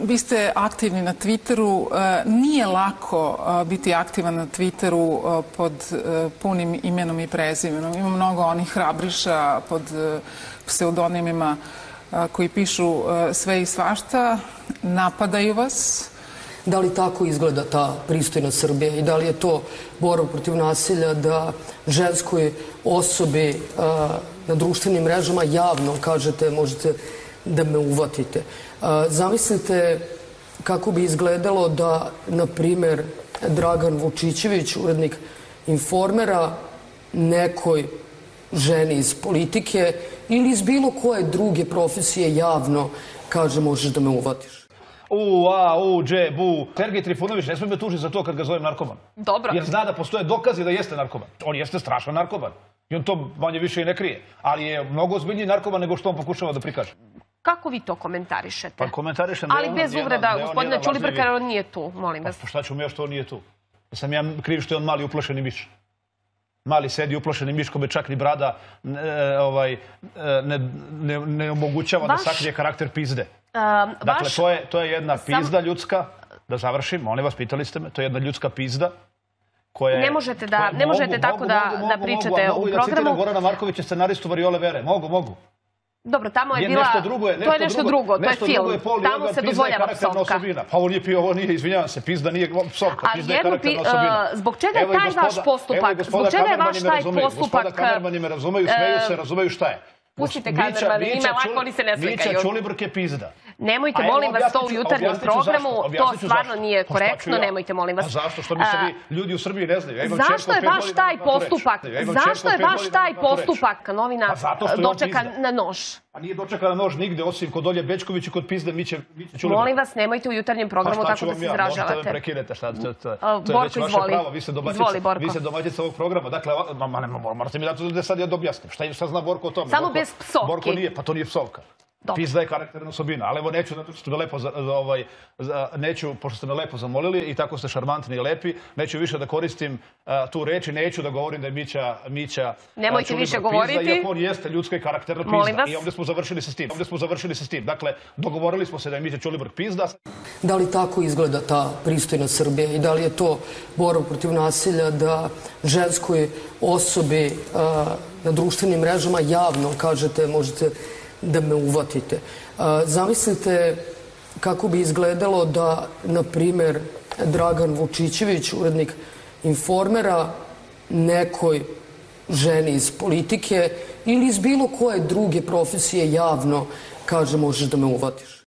Vi ste aktivni na Twitteru. Nije lako biti aktivan na Twitteru pod punim imenom i prezimenom. Ima mnogo onih hrabriša pod pseudonimima koji pišu sve i svašta, napadaju vas. Da li tako izgleda ta pristojna Srbija i da li je to borba protiv nasilja da ženskoj osobi na društvenim mrežama javno kažete možete da me uvatite? Zamislite kako bi izgledalo da, na primer, Dragan Vučićević, urednik Informera, nekoj ženi iz politike ili iz bilo koje druge profesije javno kaže možeš da me uvatiš. Sergej Trifunović ne smije me tužiti za to kad ga zovem narkoman. Dobro. Jer zna da postoje dokazi da jeste narkoman. On jeste strašan narkoman. I on to manje više i ne krije. Ali je mnogo ozbiljniji narkoman nego što on pokušava da prikaže. Kako vi to komentarišete? Pa komentarišem... Ali bez uvreda, gospodina Ćulibrka, jer on nije tu, molim vas. Pa šta ću mi još što on nije tu? Sam ja kriv što je on mali uplašeni miš. Mali sedi uplašeni miš kome čak ni brada ne omogućava da sakrije karakter pizde. Dakle, to je jedna pizda ljudska, da završim, molim vas, pitali ste me, to je jedna ljudska pizda koja je... Ne možete tako da pričate u programu. Mogu i da citiram Gorana Markovića, scenaristu Variole Vere, mogu. Dobro, tamo je bila... To je nešto drugo, to je film. Tamo se dozvoljava psovka. Pa ovo nije, izvinjavam se, pizda nije psovka, pizda je karakterna osobina. Zbog čega je taj vaš postupak? Zbog čega je vaš taj postupak... Gospoda kamermani me razumeju, smeju se, razumeju šta je. Pustite kamermani, njima lako, oni se ne slikaju. Mića Ćulibrk je pizda. Nemojte, molim vas, to u jutarnjem programu, to stvarno nije korektno, nemojte, molim vas. A zašto? Što mi se ljudi u Srbiji ne znaju? Zašto je vaš taj postupak? Zašto je vaš taj postupak novina dočeka na nož? A nije dočeka na nož nigde, osim kod Olje Bećković i kod pizde Miće Ćulibrka. Molim vas, nemojte u jutarnjem programu tako da se izražavate. Možete da me prekinete, šta? Borko, izvoli. Izvoli, Borko. Vi ste domaćica ovog programa. Dakle, morate mi dati da sad ja objasnim. Šta zna Borko o tome? Samo bez psovki. Borko nije, pa to nije psovka. Pizda je karakterna osobina, ali evo neću, zato što ste me lepo, neću, pošto ste me lepo zamolili i tako ste šarmantni i lepi, neću više da koristim tu reč i neću da govorim da je Mića Nemojte više govoriti. Iako on jeste ljudska i karakterna pizda. I ovdje smo završili sa tim. Dakle, dogovorili smo se da je Mića Ćulibrk pizda. Da li tako izgleda ta pristojna Srbija i da li je to borba protiv nasilja da ženskoj osobi na društvenim mrežama javno kažete možete da me uvatite? Zamislite kako bi izgledalo da, na primer, Dragan Vučićević, urednik Informera, nekoj ženi iz politike ili iz bilo koje druge profesije javno kaže možeš da me uvatiš.